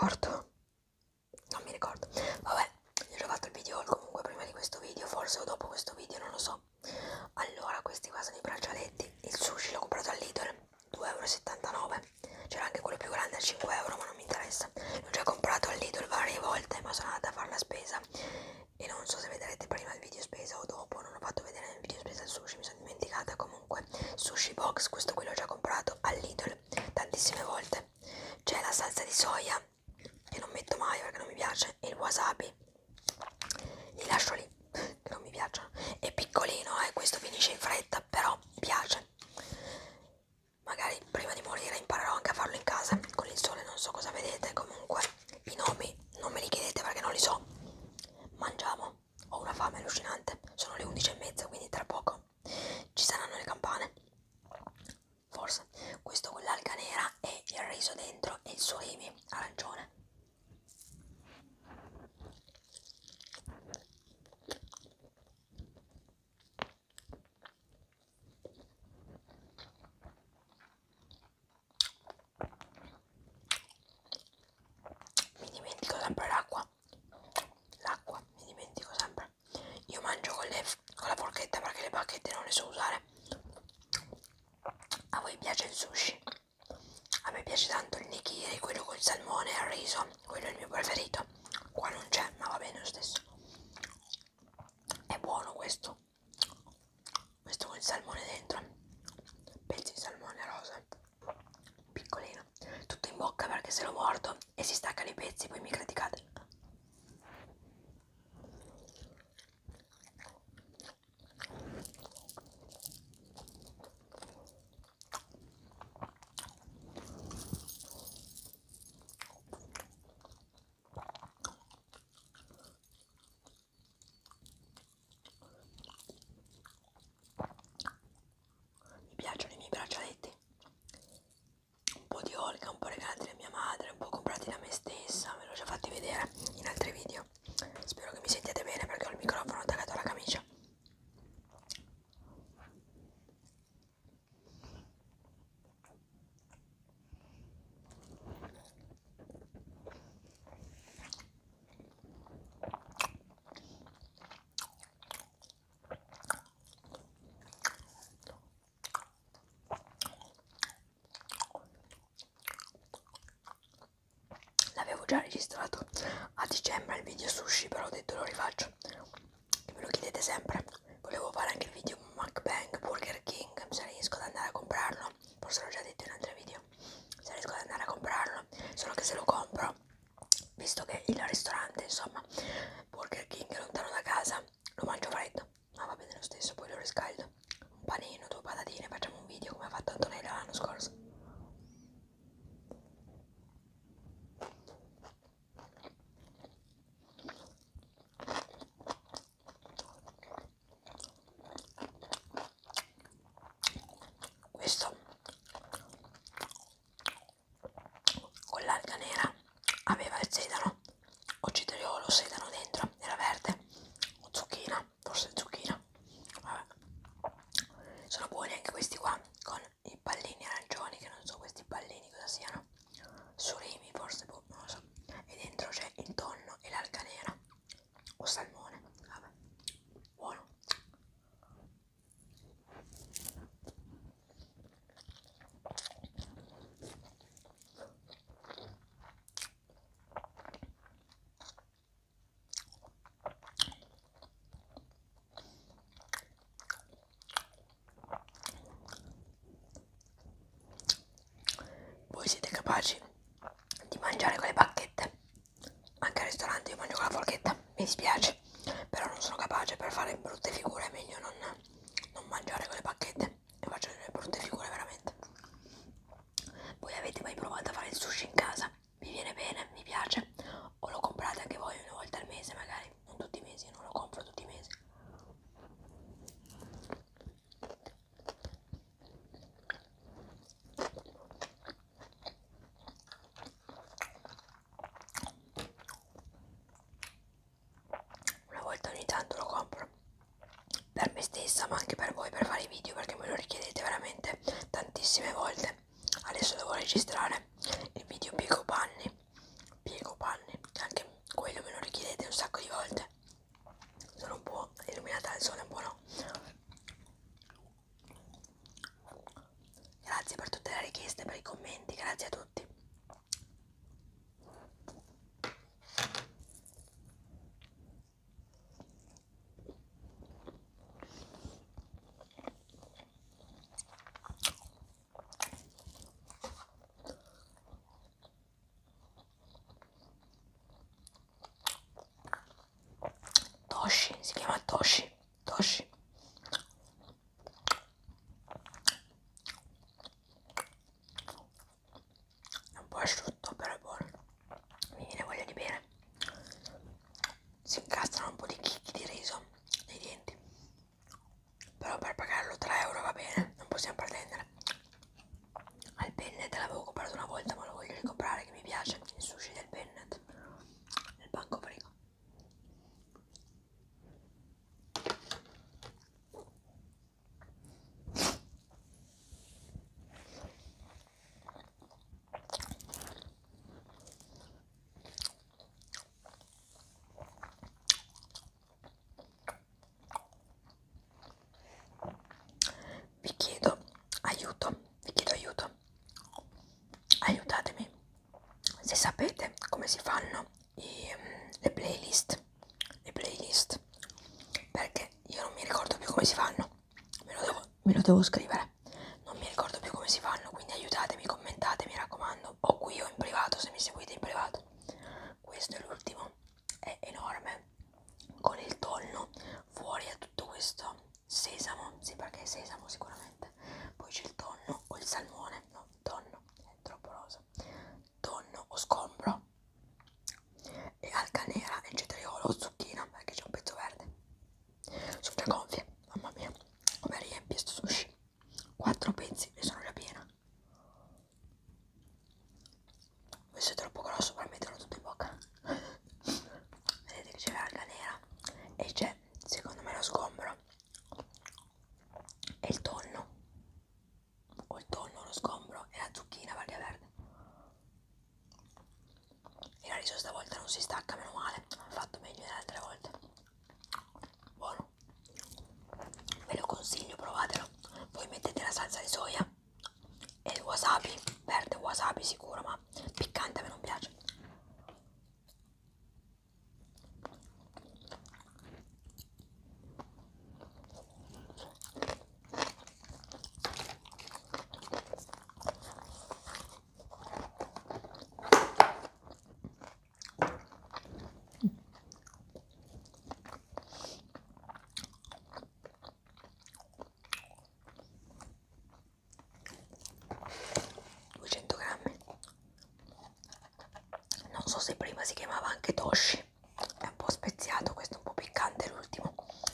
ricordo, non mi ricordo, vabbè, io ho già fatto il video haul comunque prima di questo video, forse o dopo questo video, non lo so. Allora, questi qua sono i braccialetti, il sushi l'ho comprato all'Idol, 2,79 €, c'era anche quello più grande a 5 € ma non mi interessa, l'ho già comprato all'Idol varie volte ma sono andata a fare la spesa e non so se vedrete prima il video spesa o dopo, non ho fatto vedere nel video spesa il sushi, mi sono dimenticata. Comunque sushi box, questo qui l'ho già comprato all'Idol tantissime volte. C'è la salsa di soia che non metto mai perché non mi piace, e il wasabi li lascio lì che non mi piacciono, è piccolino, questo finisce in fretta però piace. Magari prima di morire imparerò anche a farlo in casa con il sole, non so cosa vedete. Comunque i nomi non me li chiedete perché non li so. Mangiamo, ho una fame allucinante, sono le 11:30 quindi tra poco ci saranno le campane, forse. Questo con l'alga nera e il riso dentro e il surimi arancione. Mi dimentico sempre l'acqua, mi dimentico sempre. Io mangio con la forchetta perché le bacchette non le so usare. A voi piace il sushi? A me piace tanto il nigiri, quello col salmone e il riso, quello è il mio preferito. Qua non c'è, ma va bene lo stesso. È buono questo. Questo con il salmone dentro. Pezzi di salmone rosa. Piccolino. Tutto in bocca perché se lo mordo e si staccano i pezzi poi mi criticate. Mi piacciono i miei braccialetti, un po' di Olga, un po' regalati da mia madre, un po' comprati da me stessa, ve l'ho già fatti vedere in altri video. Spero che mi sentiate bene perché ho il microfono attaccato alla camicia. L'avevo già registrato a dicembre il video sushi, però ho detto lo rifaccio, che me lo chiedete sempre. Volevo fare anche il video mukbang Burger King, se riesco ad andare a comprarlo, forse l'ho già detto in altri video, se riesco ad andare a comprarlo, solo che se lo compro, visto che il ristorante, insomma, Burger King è lontano da casa, lo mangio freddo, ma va bene lo stesso, poi lo riscaldo, un panino, 2 patatine, facciamo un video come ha fatto Antonella l'anno scorso. Questo con l'alga nera aveva il sedano o cetriolo, sedano dentro, era verde o zucchina, forse zucchina, vabbè. Sono buoni anche questi qua con i pallini arancioni, che non so questi pallini cosa siano, surimi forse, boh, non lo so, e dentro c'è il tonno e l'alga nera o salmone, vabbè, buono. Voi siete capaci di mangiare con le bacchette? Anche al ristorante io mangio con la forchetta, mi dispiace, però non sono capace, per fare brutte figure è meglio non mangiare con le bacchette e faccio delle brutte figure veramente. Voi avete mai provato a fare il sushi in casa? Vi viene bene? Mi piace? O lo comprate anche voi una volta al mese magari? Non tutti i mesi, non lo compro tutti i mesi. Una volta ogni tanto lo compro per me stessa ma anche per voi, per fare i video, perché me lo richiedete veramente tantissime volte. Adesso devo registrare il video piego Toshi, si chiama Toshi. Toshi. È un po' asciutto, però è buono. Mi viene voglia di bere. Si incastrano un po' di chicchi di riso nei denti, però per pagarlo 3 euro va bene, non possiamo pretendere. Al Bennett l'avevo comprato una volta, ma lo voglio ricomprare, che mi piace il sushi del Bennett nel banco frigo. Vi chiedo aiuto, aiutatemi se sapete come si fanno le playlist, perché io non mi ricordo più come si fanno, me lo devo scrivere, non mi ricordo più come si fanno, quindi aiutatemi, commentate, mi raccomando, o qui o in privato se mi seguite in privato. Questo è l'ultimo, è enorme, con il tonno fuori a tutto questo sesamo, sì, perché è sesamo sicuramente, poi c'è il tonno o il salmone, no, tonno, è troppo rosa, tonno o scombro, e alga nera e cetriolo o zucchina, perché c'è un pezzo verde, sono già gonfie, mamma mia, come riempie sto sushi, 4 pezzi, ne sono già piena. Questo è troppo grosso per metterlo tutto in bocca. Vedete che c'è l'alga nera e c'è, secondo me, lo sgombro e il tonno, o il tonno, lo sgombro e la zucchina perché è verde. Il riso stavolta non si stacca, meno male, ha fatto meglio delle altre volte. Buono, ve lo consiglio, provatelo. Poi mettete la salsa di soia e il wasabi, verde wasabi sicuro, ma piccante a me non piace. Non so se prima si chiamava anche Toshi, è un po' speziato, questo è un po' piccante l'ultimo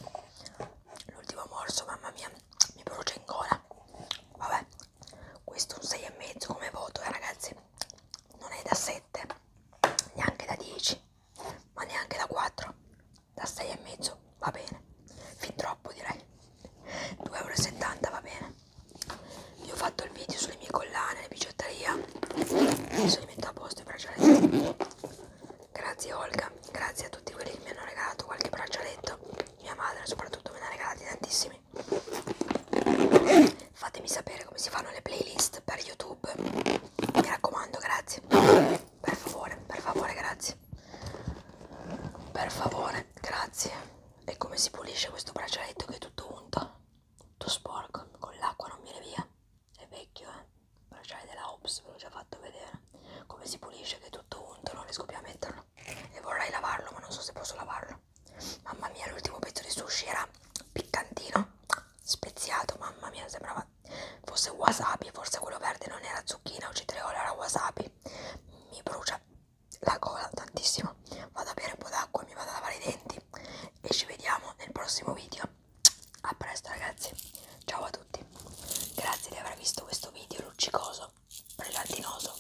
morso, mamma mia, mi brucia in gola. Vabbè, questo è un 6,5 come voto, ragazzi, non è da 7, neanche da 10, ma neanche da 4, da 6,5 va bene, fin troppo direi, 2,70 € va bene. Vi ho fatto il video sulle mie collane, le bigiotteria, adesso li metto a posto i braccialetti. Grazie Olga, grazie a tutti quelli che mi hanno regalato qualche braccialetto, mia madre soprattutto me ne ha regalati tantissimi. Fatemi sapere come si fanno le playlist per YouTube, mi raccomando, grazie, per favore, grazie, per favore, grazie. E come si pulisce questo braccialetto che è tutto unto, tutto sporco, con l'acqua non viene via, è vecchio, bracciale della Ops, ve l'ho già fatto vedere, come si pulisce che è tutto unto, non riesco più a metterlo e vorrei lavarlo ma non so se posso lavarlo. Mamma mia, l'ultimo pezzo di sushi era piccantino, speziato, mamma mia, sembrava fosse wasabi, forse quello verde non era zucchina o cetriolo, era wasabi. Mi brucia la gola tantissimo, vado a bere un po' d'acqua, mi vado a lavare i denti e ci vediamo nel prossimo video. A presto ragazzi, ciao a tutti, grazie di aver visto questo video luccicoso, brillantinoso.